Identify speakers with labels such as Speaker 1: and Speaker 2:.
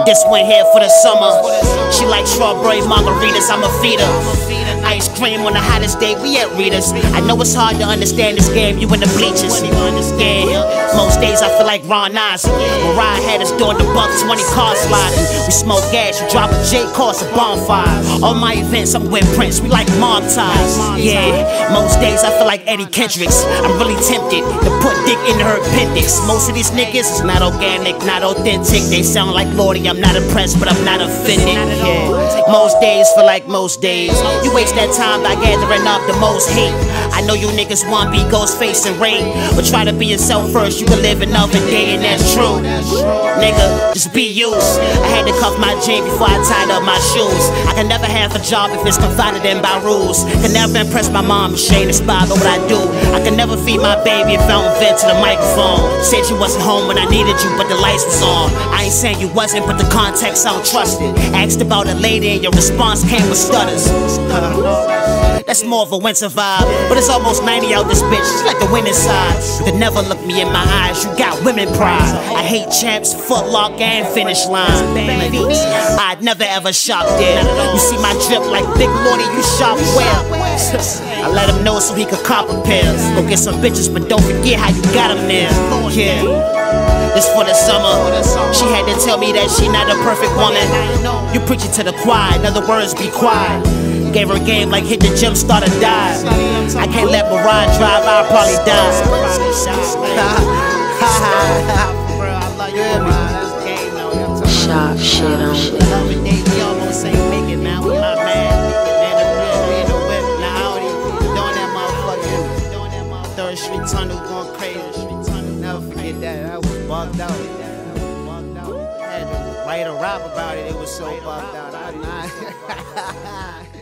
Speaker 1: This one here for the summer. She like strawberry margaritas, I'm a feeder. Ice cream on the hottest day, we at Rita's. I know it's hard to understand this game, you in the bleachers. Yeah, most days I feel like Ron Isley. Mariah had us doing the buck 20 car sliding. We smoke gas, you drop a J, cost a bonfire. All my events, I'm with Prince, we like mob ties. Yeah, most days I feel like Eddie Kendricks. I'm really tempted to put dick in her appendix. Most of these niggas is not organic, not authentic. They sound like Lordy, I'm not impressed, but I'm not offended. Yeah, most days feel like most days. You waste that time by gathering up the most hate. I know you niggas want be Ghostface and Rain, but try to be yourself first, you can live another day, and that's true. Nigga, just be you. I had to cuff my chain before I tied up my shoes. I can never have a job if it's confined in by rules. Can never impress my mom, shame inspired by what I do. I can never feed my baby if I don't vent to the microphone. Said you wasn't home when I needed you, but the lights was on. I ain't saying you wasn't, but the context I don't trust it. Asked about a lady and your response came with stutters. That's more of a winter vibe, but it's almost 90 out this bitch, it's like the winning side. You can never look me in my eyes, you got women pride. I hate champs, footlock and finish line. I'd never ever shop there. You see my drip like Big Lordy, you shop well. I let him know so he could cop a pair. Go get some bitches, but don't forget how you got them there. Yeah, this for the summer. She had to tell me that she not a perfect woman. You preach it to the choir, in other words, be quiet. Gave her a game like hit the gym, start a dive. I can't let Mariah drive, I'll probably die.
Speaker 2: Sharp shit on me.
Speaker 1: We almost ain't make it, man. We my man. Man, the whip, now Audi. Doing that motherfucking 3rd Street tunnel going crazy. Never forget that. I was bugged out. I had to write a rap about it. It was so bugged out.